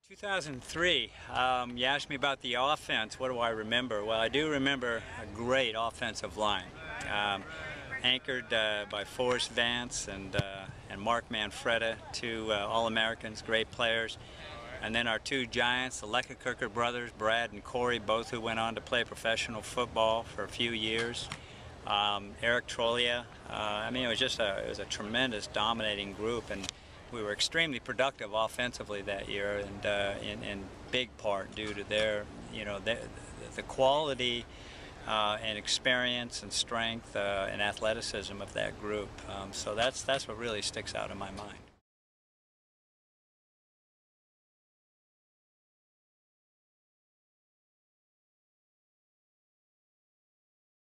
2003, you asked me about the offense. What do I remember? Well, I do remember a great offensive line, anchored by Forest Vance and Marc Manfredda, two All-Americans, great players. And then our two giants, the Lekkerkerker brothers, Brad and Cory, both who went on to play professional football for a few years. Eric Troglia. I mean, it was a tremendous, dominating group, and we were extremely productive offensively that year, and in big part due to their, the quality and experience and strength and athleticism of that group. So that's what really sticks out in my mind.